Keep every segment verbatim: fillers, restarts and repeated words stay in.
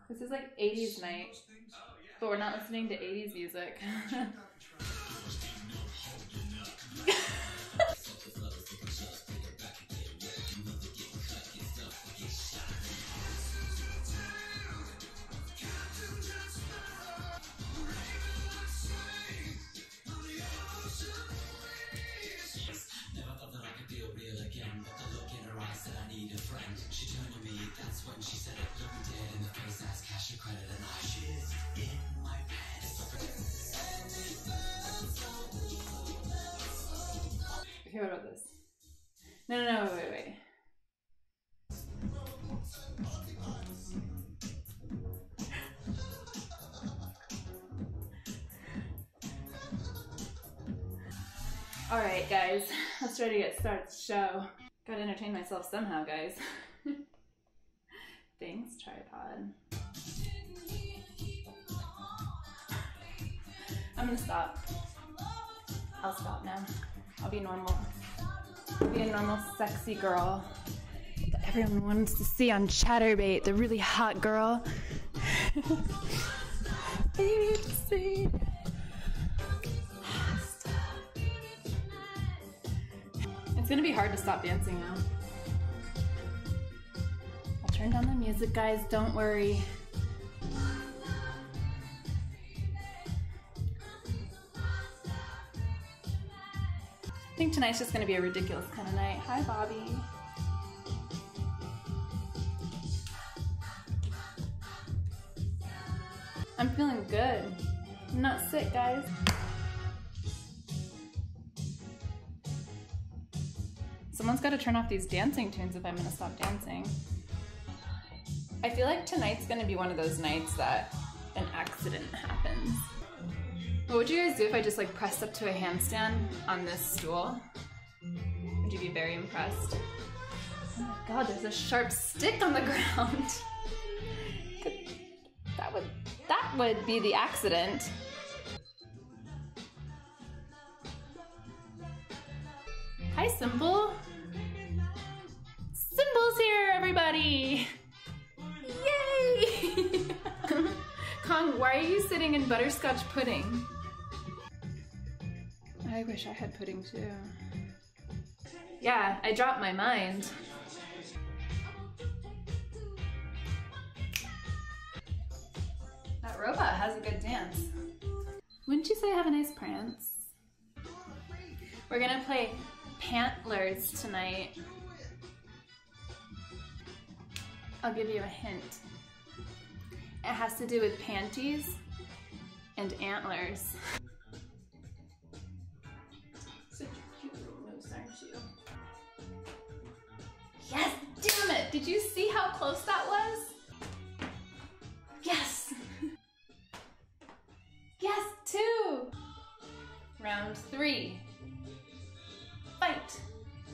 This is like eighties night, but we're not listening to eighties music. Okay, what about this? No, no, no, wait, wait, wait. Alright, guys, let's try to get started the show. Gotta entertain myself somehow, guys. Thanks, tripod. I'm gonna stop. I'll stop now. I'll be normal. I'll be a normal, sexy girl that everyone wants to see on Chatterbait, the really hot girl. It's gonna be hard to stop dancing now. I'll turn down the music, guys, don't worry. I think tonight's just gonna be a ridiculous kind of night. Hi, Bobby. I'm feeling good. I'm not sick, guys. Someone's gotta turn off these dancing tunes if I'm gonna stop dancing. I feel like tonight's gonna be one of those nights that an accident happens. What would you guys do if I just like pressed up to a handstand on this stool? Would you be very impressed? Oh my god, there's a sharp stick on the ground. That would, that would be the accident. Hi, Simple. Simple's here, everybody! Yay! Kong, why are you sitting in butterscotch pudding? I wish I had pudding too. Yeah, I dropped my mind. That robot has a good dance. Wouldn't you say I have a nice prance? We're gonna play Pantlers tonight. I'll give you a hint. It has to do with panties and antlers. Such a cute little moose, aren't you? Yes! Damn it! Did you see how close that was? Yes! Yes, two! Round three. Fight!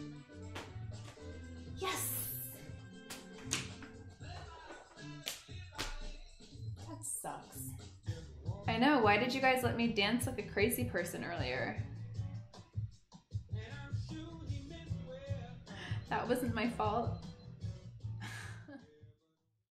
Yes! That sucks. I know, why did you guys let me dance like a crazy person earlier? That wasn't my fault.